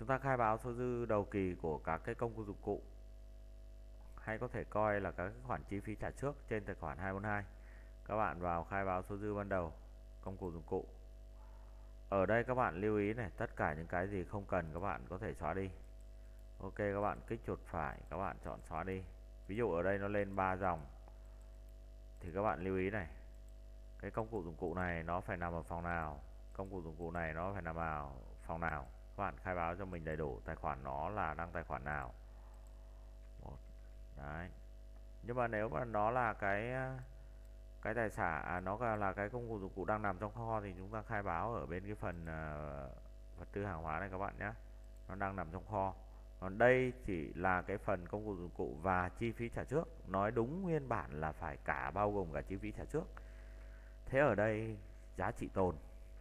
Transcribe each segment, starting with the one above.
Chúng ta khai báo số dư đầu kỳ của các cái công cụ dụng cụ, hay có thể coi là các cái khoản chi phí trả trước trên tài khoản 242. Các bạn vào khai báo số dư ban đầu công cụ dụng cụ. Ở đây các bạn lưu ý này, tất cả những cái gì không cần các bạn có thể xóa đi. Ok, các bạn kích chuột phải, các bạn chọn xóa đi. Ví dụ ở đây nó lên 3 dòng thì các bạn lưu ý này, cái công cụ dụng cụ này nó phải nằm ở phòng nào, công cụ dụng cụ này nó phải nằm vào phòng nào. Các bạn khai báo cho mình đầy đủ tài khoản nó là đăng tài khoản nào. Đấy. Nhưng mà nếu mà nó là cái tài sản nó là cái công cụ dụng cụ đang nằm trong kho thì chúng ta khai báo ở bên cái phần vật tư hàng hóa này các bạn nhé, nó đang nằm trong kho. Còn đây chỉ là cái phần công cụ dụng cụ và chi phí trả trước, nói đúng nguyên bản là phải cả bao gồm cả chi phí trả trước. Thế ở đây giá trị tồn,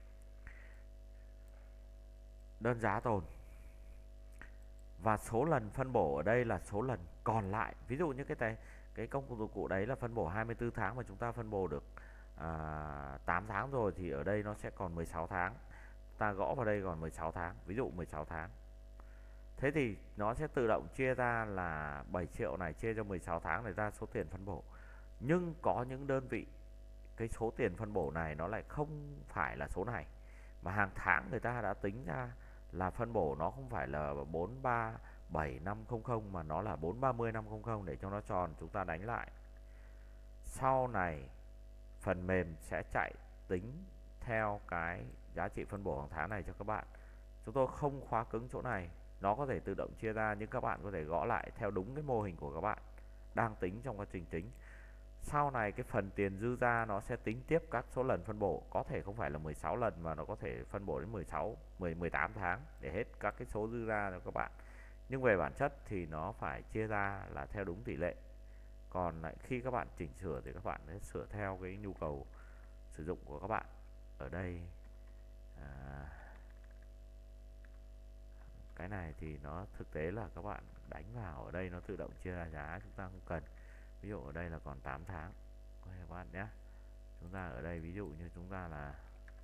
đơn giá tồn và số lần phân bổ ở đây là số lần còn lại. Ví dụ như cái công cụ dụng cụ đấy là phân bổ 24 tháng mà chúng ta phân bổ được 8 tháng rồi thì ở đây nó sẽ còn 16 tháng. Ta gõ vào đây còn 16 tháng, ví dụ 16 tháng. Thế thì nó sẽ tự động chia ra là 7 triệu này chia cho 16 tháng để ra số tiền phân bổ. Nhưng có những đơn vị cái số tiền phân bổ này nó lại không phải là số này, mà hàng tháng người ta đã tính ra là phân bổ nó không phải là 437500 mà nó là 430500 để cho nó tròn. Chúng ta đánh lại. Sau này phần mềm sẽ chạy tính theo cái giá trị phân bổ hàng tháng này cho các bạn. Chúng tôi không khóa cứng chỗ này, nó có thể tự động chia ra nhưng các bạn có thể gõ lại theo đúng cái mô hình của các bạn đang tính trong quá trình tính. Sau này cái phần tiền dư ra nó sẽ tính tiếp các số lần phân bổ, có thể không phải là 16 lần mà nó có thể phân bổ đến 18 tháng để hết các cái số dư ra cho các bạn. Nhưng về bản chất thì nó phải chia ra là theo đúng tỷ lệ. Còn lại khi các bạn chỉnh sửa thì các bạn sẽ sửa theo cái nhu cầu sử dụng của các bạn. Ở đây cái này thì nó thực tế là các bạn đánh vào ở đây nó tự động chia ra giá, chúng ta không cần. Ví dụ ở đây là còn 8 tháng các bạn nhé. Chúng ta ở đây ví dụ như chúng ta là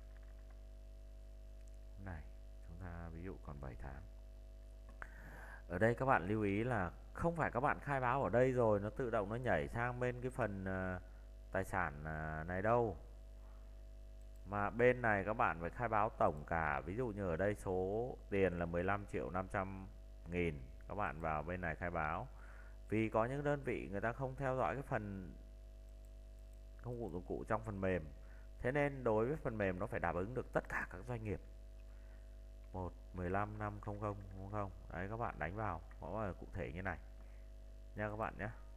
này, chúng ta ví dụ còn 7 tháng. Ở đây các bạn lưu ý là không phải các bạn khai báo ở đây rồi nó tự động nó nhảy sang bên cái phần tài sản này đâu, mà bên này các bạn phải khai báo tổng cả. Ví dụ như ở đây số tiền là 15.500.000, các bạn vào bên này khai báo. Vì có những đơn vị người ta không theo dõi cái phần công cụ dụng cụ trong phần mềm, thế nên đối với phần mềm nó phải đáp ứng được tất cả các doanh nghiệp. 15.500.000 đấy, các bạn đánh vào, nó là cụ thể như này nha các bạn nhé.